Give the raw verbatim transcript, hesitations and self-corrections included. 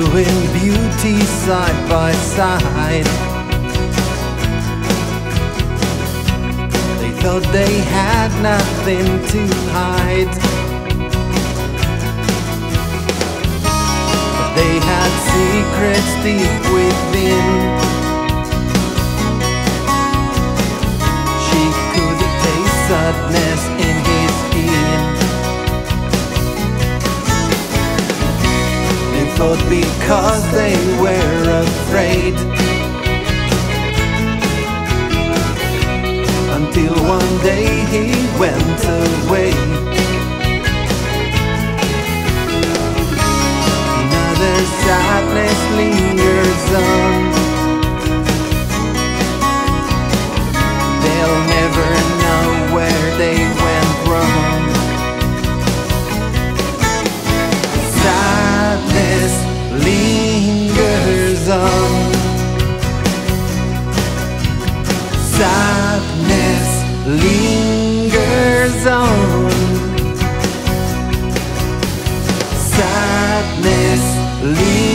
viewing beauty side by side. They thought they had nothing to hide, but they had secrets deep within. She could taste sadness in his skin. They thought because they were afraid, until one day he went away. Another sadness lingers on. They'll never know where they went wrong. Sadness lingers on. Sadness lingers on. Sadness lingers on.